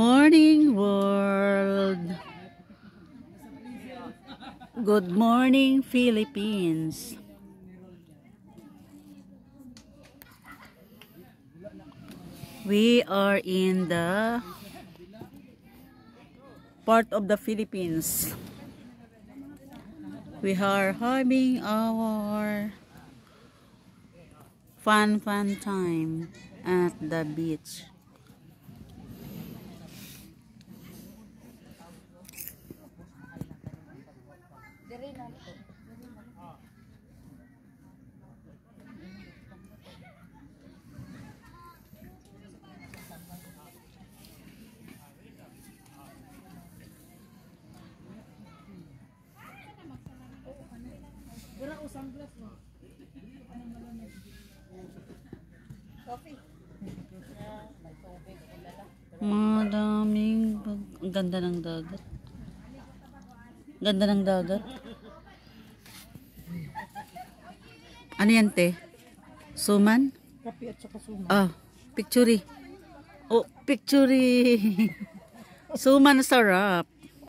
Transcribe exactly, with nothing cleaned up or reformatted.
Morning world. Good morning Philippines. We are in the part of the Philippines. We are having our fun fun time at the beach. Madaming ang ganda ng dagat. Ganda ng dagat. Ano yan, te? Suman? Kape at saka suman. Ah, picturi. Oh, picturi. Suman sarap.